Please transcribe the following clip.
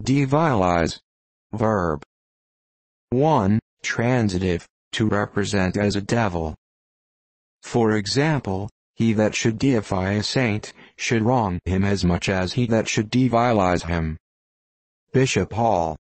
devilize. Verb. 1. Transitive, to represent as a devil. For example, he that should deify a saint, should wrong him as much as he that should devilize him. Bishop Hall.